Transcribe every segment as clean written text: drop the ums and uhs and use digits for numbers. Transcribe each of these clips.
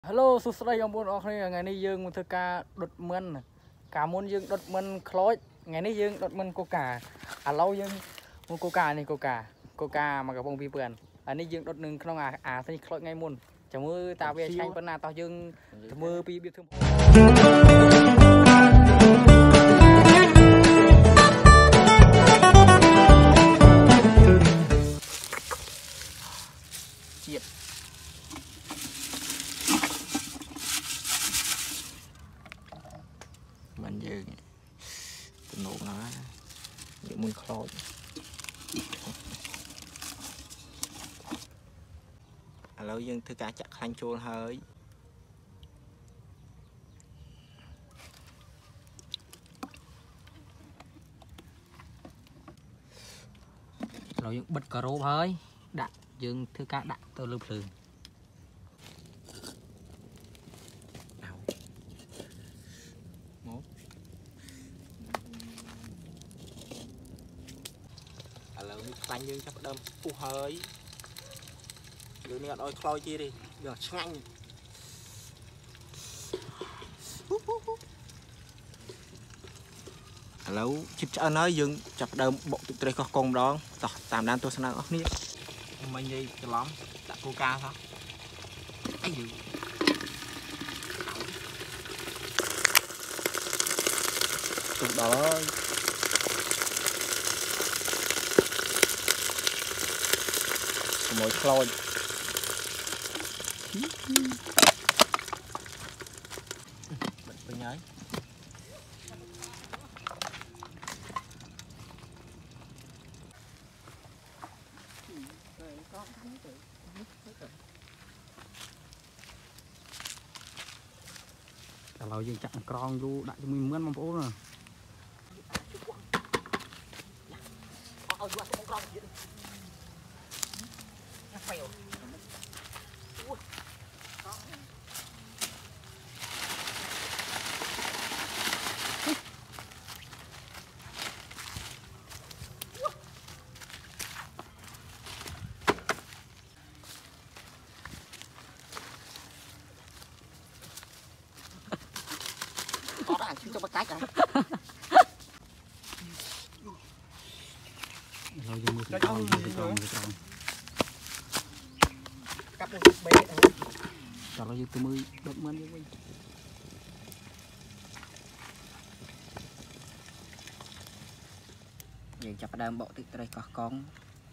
Hello, số đây ông muốn ở đây ngày nay dương thưa ca đột mân cả môn dương đột mân khói ngày nay dương đột mân coca lâu dương môn coca này coca mà cả bông vi bươn anh ấy dương đột nương không thì khói ngay môn chả mưa tao về tranh bên nào tao dương mưa pi biết thương chiết mình giờ nổ nó những môn khói lâu dương thứ cá chặt khanh chôn hơi lâu dương bật cà rô hơi đặt dương thứ cá đặt tôi lưu lường bánh dương chắc đâm phù hơi dương này đôi khôi chi đi giờ nhanh lâu chip cho nói dương chập đâm bộ tụi tôi có con đó tạm đan tôi sang ốc nít mình đi cho lắm đặt coca thôi ấy dương tụi đó mỗi khôi bật tôi nhớ kalau dương chặn con du đại cho mình mướn mong bố rồi cho bắt cái cặp một bé cho nó từ mươi đột mân như mình vậy chặt đam bộ thì đây có con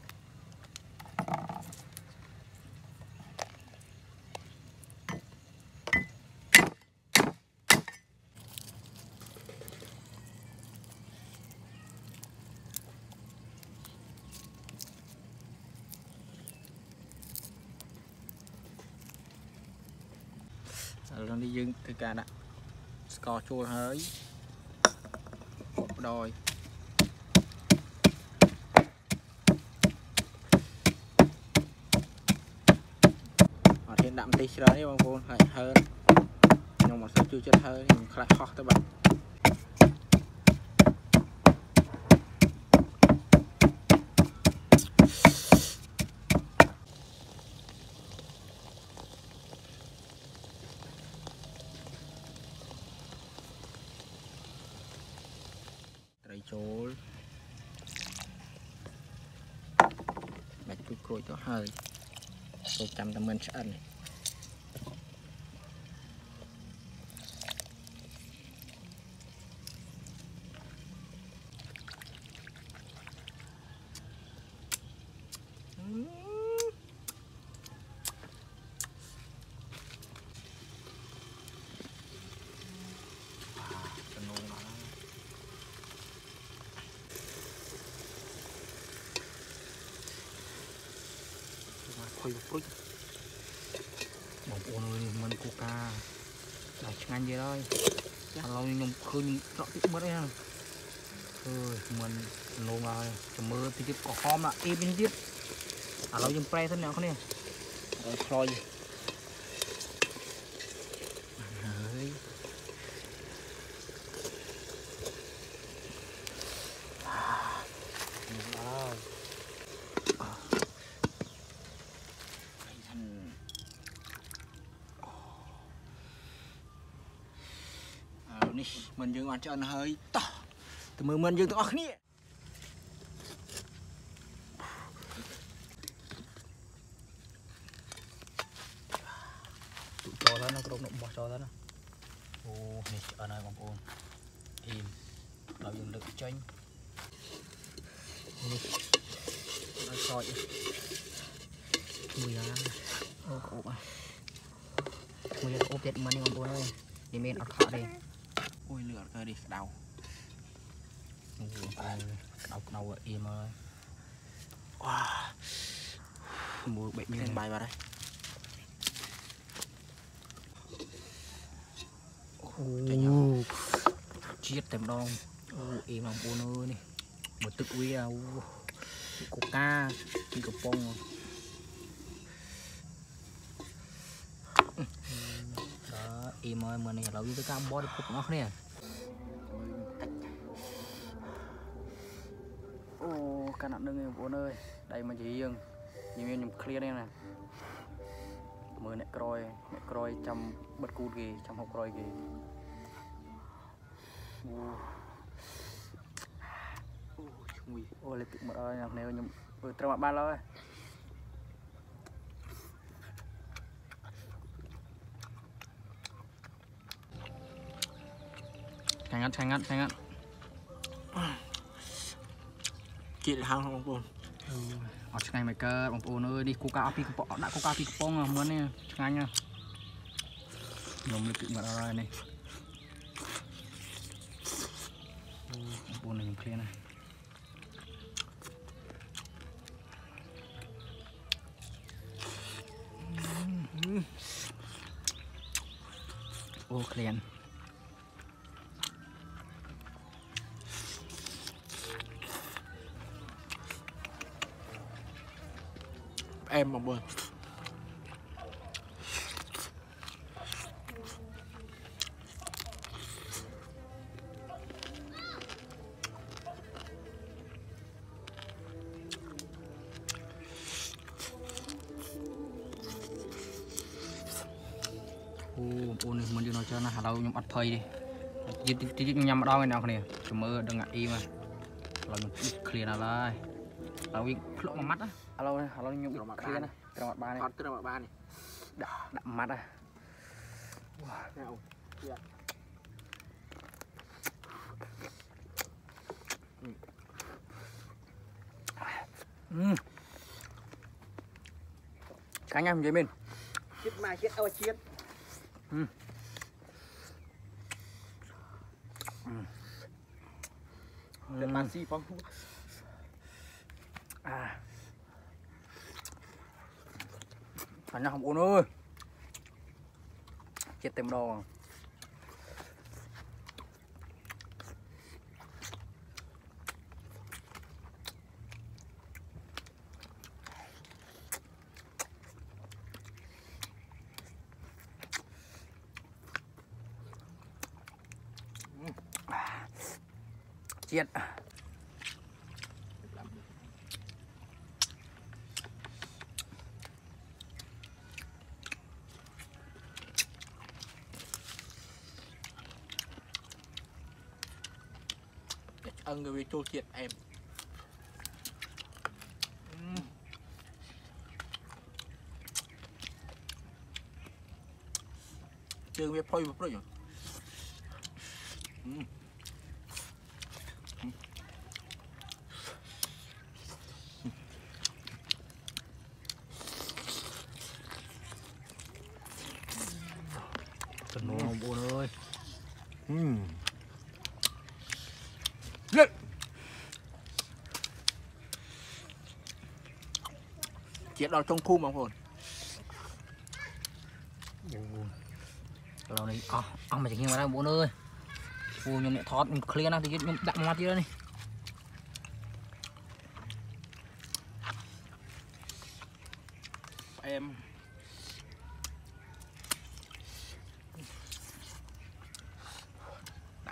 rồi đi dương từ cả đã score chua hơi đôi ở hiện đạm tí đó đi bông vô phải hơn nhưng mà sao chưa chết hơi mình lại khó tới bạn chối bạch chút cối to hơi tôi chăm tâm mình sẽ ăn này khôi phục bóng ôn mình coca đã nhanh vậy thôi lâu nhưng khơi rõ tiếp mất đấy ha mình nô mà chầm mưa thì tiếp có hôm là im bên tiếp lâu nhưng pre thân nào không nè rồi khôi នេះមិនយើងបានច្រើនហើយតោះទៅមើលមិនយើងទាំងអស់គ្នាចូលហើយណាគ្រប់នោះបោះចូលហើយណាអូនេះឆ្អិនហើយបងប្អូនអ៊ីមដល់យើងលើកចេញនេះដល់សោចមួយយ៉ាងអូក្អូបមួយយ៉ាងអូបទៀតមិននេះបងប្អូនអើយនេះមានអត់ខកទេអូយលឺអត់ឃើញនេះក្តៅអូក្តៅអ៊ីមហើយវ៉ាមួយបេកមានបាយបាត់ហើយអូជាតិតែម្ដងអូអ៊ីមបងប្អូនអើយនេះមើលទឹកវាអូកូកាពីកំប៉ុងអ៊ីមកមើលនេះឥឡូវយើងទៅការបោះទៅគ្រប់ទាំងអស់គ្នាអូកាលណាដឹងបងប្អូនអើយដៃមកជាយើងមានខ្ញុំឃ្លាននេះណាមើលអ្នកក្រោយចាំបិទគូតគេចាំហូបក្រោយគេអូឈ្ងុយអូលេទឹកមកអើយអ្នកនេះខ្ញុំត្រូវមកបានឡើយឆ្ងាញ់ជាតិហាងបងប្អូនអត់ឆ្ងាញ់មិនកើតបងប្អូនអើយនេះគូកាអស់ពីកំប៉ុងដាក់គូកាពីកំប៉ុងមើលនេះឆ្ងាញ់ណាស់ខ្ញុំលើកទឹកមកអត់ហើយនេះបងប្អូនខ្ញុំឃ្លានណាអូឃ្លានអែមបងប្អូនអូនេះមិនយូរដល់ច្រើនណាស់ឥឡូវខ្ញុំអត់ភ័យទេតិចញ៉ាំម្ដងឯអ្នកគ្នាចាំមើលដឹងអាអ៊ីមកឥឡូវខ្ញុំឃ្លានហើយឥឡូវវិញភ្លក់មួយម៉ាត់ណាឥឡូវខ្ញុំឃ្លានណាត្រូវអត់បានទេអត់ត្រូវអត់បានទេដាក់ម៉ាត់ណាវ៉ាអូកាញ់ណាស់និយាយមែនជាតិមកជាតិអូជាតិតែបានស៊ីផងកាញ់ណាស់បងប្អូនអើយជាតិតែម្ដងជាតិអឹងវាចូលជាតិអែមជើងវាផុយព្រុចចំនួនបងប្អូនអើយជាតិដល់ចុងភូមិបងប្អូនเราនេះអស់មកជាងមកដែរបងប្អូនអើយពូខ្ញុំអ្នកថតខ្ញុំឃ្លានណាស់តិចខ្ញុំដាក់មកទៀតនេះផ្អែមដៅ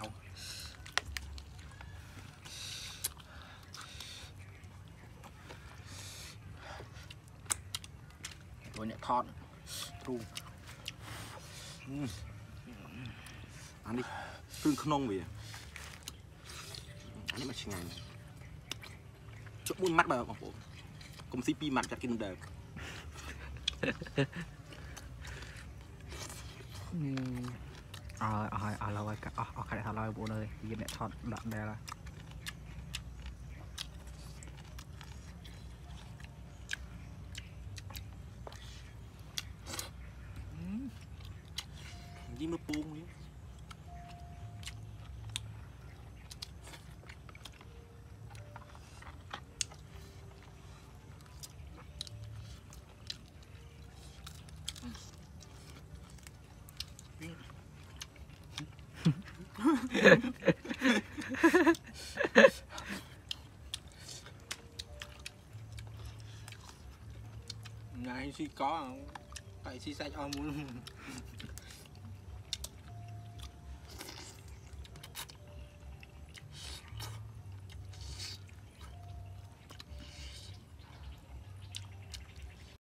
ตัวអ្នកថតទ្រូ อันนี้ cương không vì anh ấy mà chừng ngày chỗ muốn mắt bao con công ty pi mặt chặt kinh đời lâu rồi cái thằng lâu bộ nơi gì mẹ thọt đạn đây là gì mà buông đi ngày si có không tại si sai cho muốn